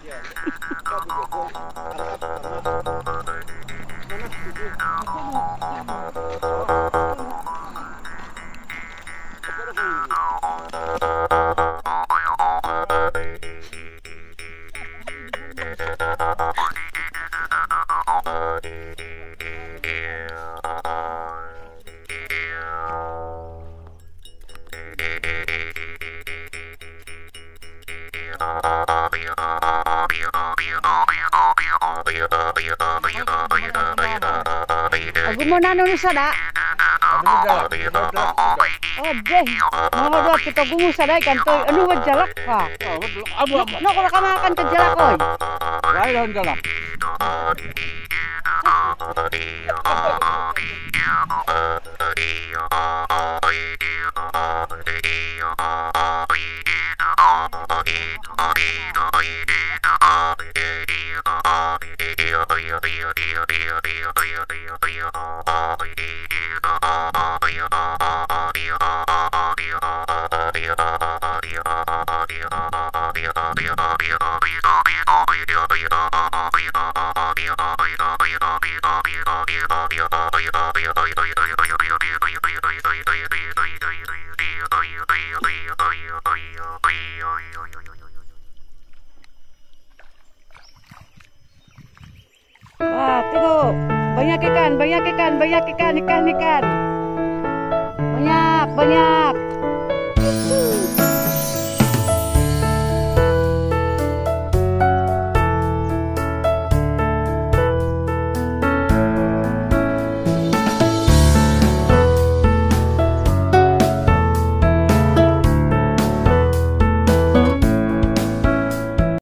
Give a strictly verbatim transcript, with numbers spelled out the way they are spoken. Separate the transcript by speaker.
Speaker 1: Aku mau nano ni sada. Oh deh, mau buat kita gumus sada ikan toy. Anu buat jalak ka. Abu abu. Nak kalau kamu akan ke jalak koy.
Speaker 2: Baik daun jalak.
Speaker 1: Wah, tengok. Banyak ikan, banyak ikan, banyak ikan, ikan, ikan. Banyak, banyak.